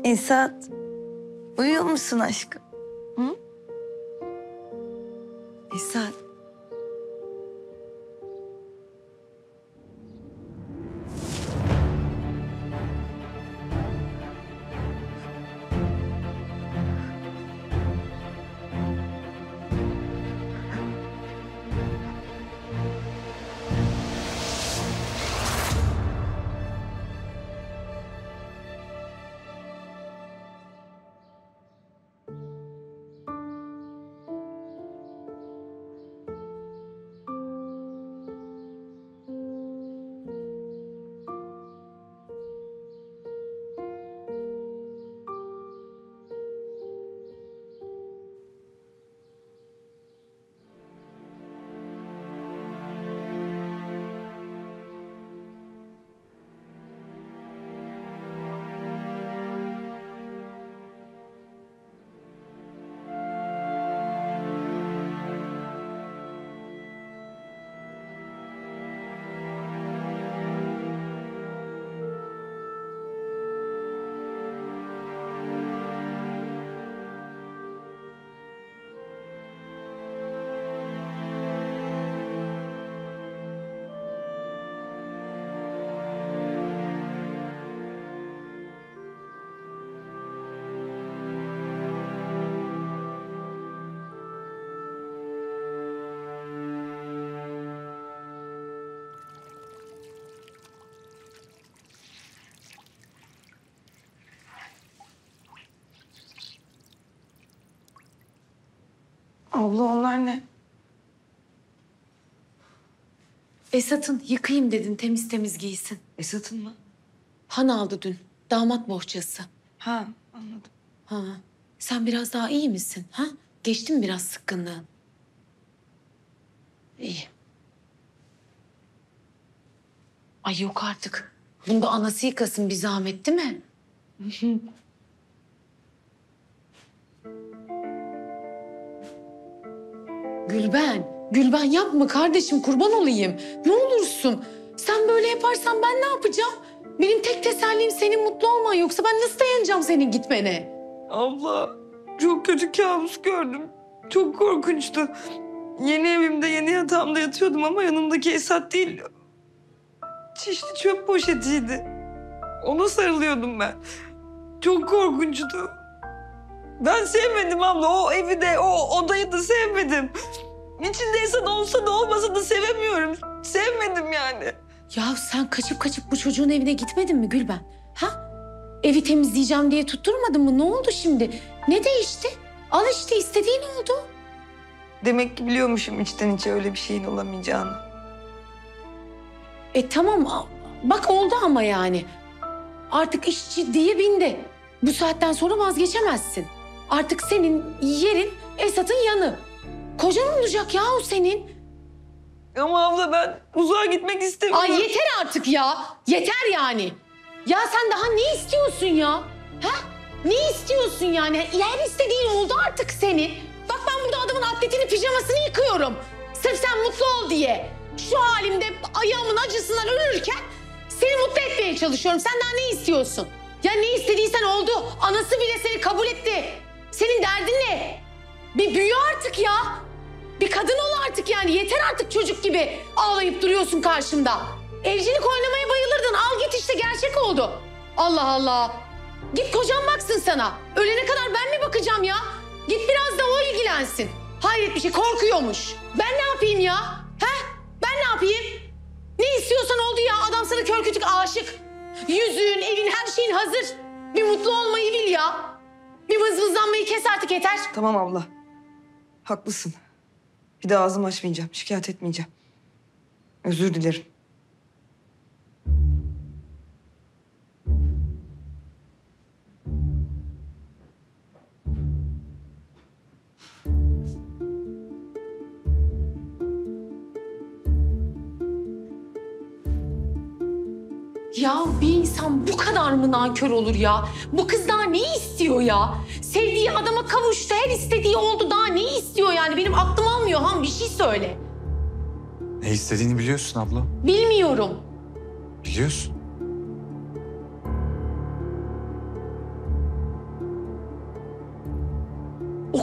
Esat, uyuyor musun aşkım? Hı? Esat. Abla onlar ne? Esat'ın yıkayayım dedin, temiz temiz giysin. Esat'ın mı? Han aldı dün, damat bohçası. Ha, anladım. Ha, sen biraz daha iyi misin? Ha? Geçti mi biraz sıkkınlığın? İyi. Ay yok artık. Bunda anası yıkasın bir zahmet değil mi? Gülben yapma kardeşim kurban olayım. Ne olursun. Sen böyle yaparsan ben ne yapacağım? Benim tek tesellim senin mutlu olman yoksa ben nasıl dayanacağım senin gitmene? Abla, çok kötü kabus gördüm. Çok korkunçtu. Yeni evimde, yeni yatağımda yatıyordum ama yanımdaki Esat değil. Çişli çöp poşetiydi. Ona sarılıyordum ben. Çok korkunçtu. Ben sevmedim abla. O evi de, o odayı da sevmedim. İçinde Esat olsa da olmasa da sevemiyorum. Sevmedim yani. Ya sen kaçıp bu çocuğun evine gitmedin mi Gülben? Ha? Evi temizleyeceğim diye tutturmadın mı? Ne oldu şimdi? Ne değişti? Al işte istediğin oldu. Demek ki biliyormuşum içten içe öyle bir şeyin olamayacağını. Tamam bak oldu ama yani. Artık iş ciddiye bindi. Bu saatten sonra vazgeçemezsin. Artık senin yerin Esat'ın yanı. Kocan olacak ya o senin. Ama abla ben uzağa gitmek istemiyorum. Ay yeter artık ya. Yeter yani. Ya sen daha ne istiyorsun ya? Ha? Ne istiyorsun yani? Her istediğin oldu artık senin. Bak ben burada adamın atletini, pijamasını yıkıyorum. Sırf sen mutlu ol diye. Şu halimde ayağımın acısından ölürken seni mutlu etmeye çalışıyorum. Sen daha ne istiyorsun? Ya ne istediysen oldu. Anası bile seni kabul etti. Senin derdin ne? Bir büyü artık ya. Bir kadın ol artık yani. Yeter artık çocuk gibi ağlayıp duruyorsun karşımda. Evcilik oynamaya bayılırdın. Al git işte gerçek oldu. Allah Allah. Git kocan baksın sana. Ölene kadar ben mi bakacağım ya? Git biraz da o ilgilensin. Hayret bir şey korkuyormuş. Ben ne yapayım ya? He? Ben ne yapayım? Ne istiyorsan oldu ya. Adam sana kör kütük aşık. Yüzüğün, evin, her şeyin hazır. Bir mutlu olmayı bil ya. Bir vızvızlanmayı kes artık yeter. Tamam abla. Haklısın. Bir daha ağzımı açmayacağım. Şikayet etmeyeceğim. Özür dilerim. Ya bir insan bu kadar mı nankör olur ya? Bu kız daha ne istiyor ya? Sevdiği adama kavuştu, her istediği oldu. Daha ne istiyor yani? Benim aklım almıyor. Han bir şey söyle. Ne istediğini biliyorsun abla. Bilmiyorum. Biliyorsun.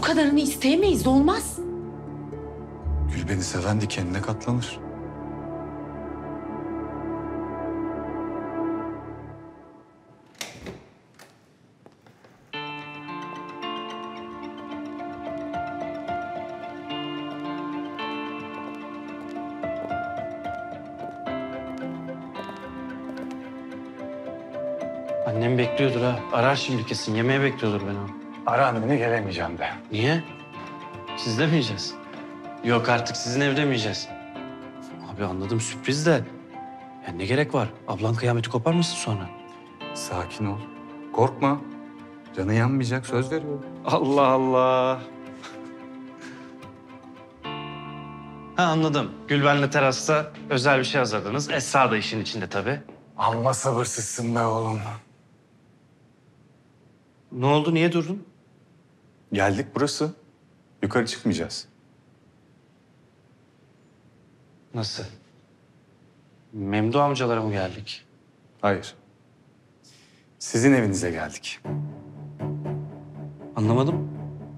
kadarını isteyemeyiz, olmaz. Gül beni seven dikenine katlanır. Annem bekliyordur ha. Arar şimdi kesin. Yemeğe bekliyordur beni o. Ara anneni gelemeyeceğim de. Niye? Siz de mi yiyeceğiz? Yok artık sizin evde mi yiyeceğiz? Abi anladım sürpriz de. Ya ne gerek var? Ablan kıyameti koparmasın sonra. Sakin ol. Korkma. Canı yanmayacak, söz veriyorum. Allah Allah. Ha anladım. Gülben'le terasta özel bir şey hazırladınız. Esra da işin içinde tabii. Amma sabırsızsın be oğlum. Ne oldu? Niye durdun? Geldik burası. Yukarı çıkmayacağız. Nasıl? Memdu amcalara mı geldik? Hayır. Sizin evinize geldik. Anlamadım.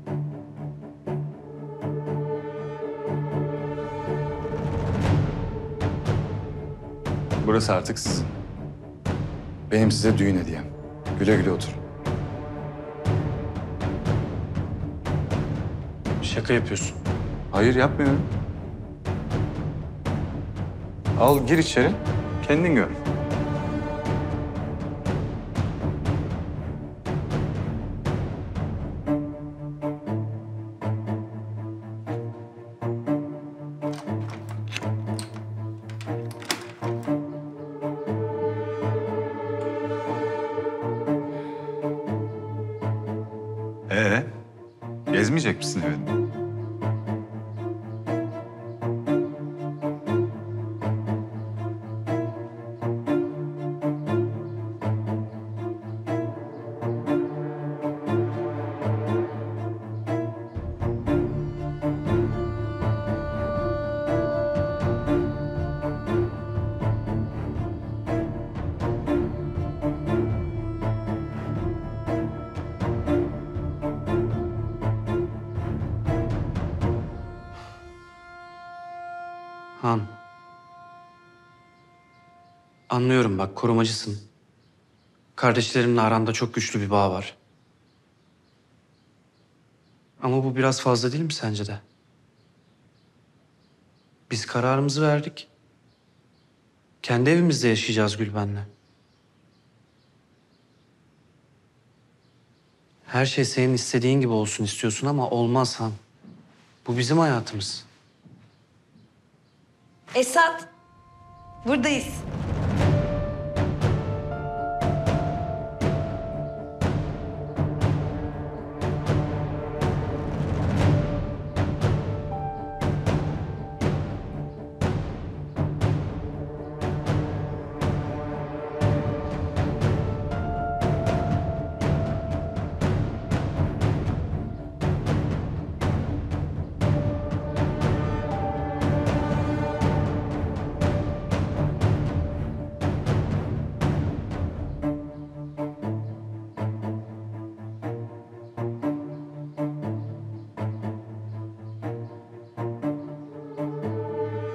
Burası artık sizin. Benim size düğün hediyem. Güle güle otur. Şaka yapıyorsun. Hayır, yapmıyorum. Al gir içeri. Kendin gör. Gezmeyecek misin evini? Han. Anlıyorum bak korumacısın. Kardeşlerimle aranda çok güçlü bir bağ var. Ama bu biraz fazla değil mi sence de? Biz kararımızı verdik. Kendi evimizde yaşayacağız Gülben'le. Her şey senin istediğin gibi olsun istiyorsun ama olmaz Han. Bu bizim hayatımız. Esat, buradayız.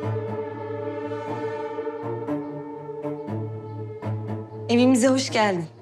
Evimize hoş geldin.